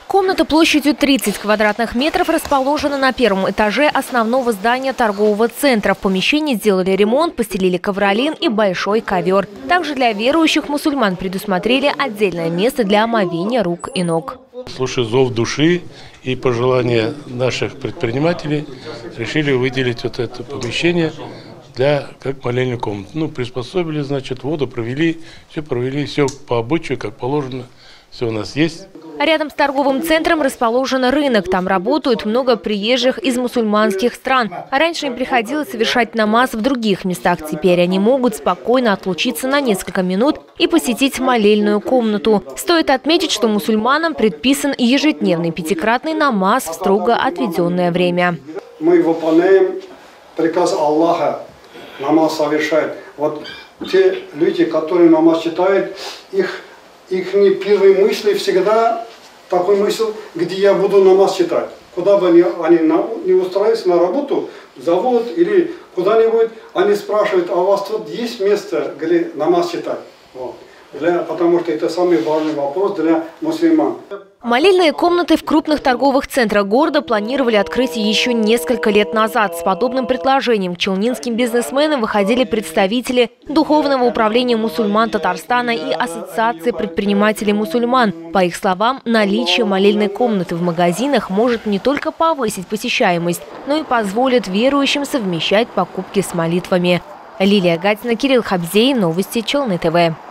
Комната площадью 30 квадратных метров расположена на первом этаже основного здания торгового центра. В помещении сделали ремонт, постелили ковролин и большой ковер. Также для верующих мусульман предусмотрели отдельное место для омовения рук и ног. Слушая зов души и пожелания наших предпринимателей, решили выделить вот это помещение как молельную комнату. Приспособили, значит, воду провели, все по обычаю, как положено, все у нас есть. Рядом с торговым центром расположен рынок. Там работают много приезжих из мусульманских стран. А раньше им приходилось совершать намаз в других местах. Теперь они могут спокойно отлучиться на несколько минут и посетить молельную комнату. Стоит отметить, что мусульманам предписан ежедневный пятикратный намаз в строго отведенное время. Мы выполняем приказ Аллаха намаз совершать. Вот те люди, которые намаз читают, их первые мысли всегда такой мысль, где я буду намаз читать. Куда бы они не устраиваются на работу, завод или куда-нибудь, они спрашивают, а у вас тут есть место, где намаз читать? Вот. Потому что это самый важный вопрос для мусульман. Молельные комнаты в крупных торговых центрах города планировали открыть еще несколько лет назад. С подобным предложением к челнинским бизнесменам выходили представители Духовного управления мусульман Татарстана и Ассоциации предпринимателей мусульман. По их словам, наличие молельной комнаты в магазинах может не только повысить посещаемость, но и позволит верующим совмещать покупки с молитвами. Лилия Гатина, Кирилл Хабзей, новости Челны ТВ.